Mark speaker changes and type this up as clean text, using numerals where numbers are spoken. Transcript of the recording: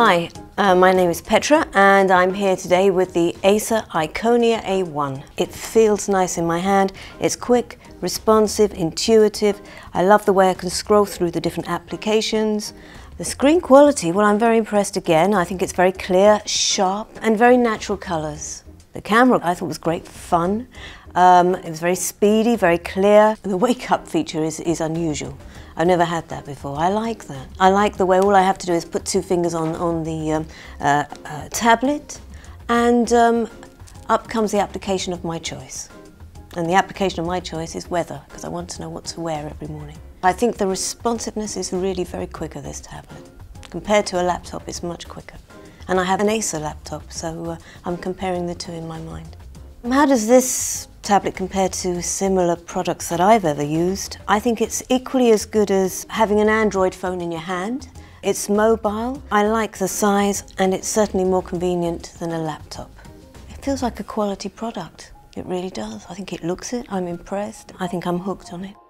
Speaker 1: Hi, my name is Petra and I'm here today with the Acer Iconia A1. It feels nice in my hand, it's quick, responsive, intuitive. I love the way I can scroll through the different applications. The screen quality, well, I'm very impressed again. I think it's very clear, sharp and very natural colours. The camera I thought was great fun. It was very speedy, very clear. The wake up feature is unusual. I've never had that before. I like that. I like the way all I have to do is put two fingers on the tablet and up comes the application of my choice. And the application of my choice is weather, because I want to know what to wear every morning. I think the responsiveness is really very quick of this tablet. Compared to a laptop, it's much quicker. And I have an Acer laptop, so I'm comparing the two in my mind. How does this tablet compare to similar products that I've ever used? I think it's equally as good as having an Android phone in your hand. It's mobile, I like the size, and it's certainly more convenient than a laptop. It feels like a quality product. It really does. I think it looks it, I'm impressed. I think I'm hooked on it.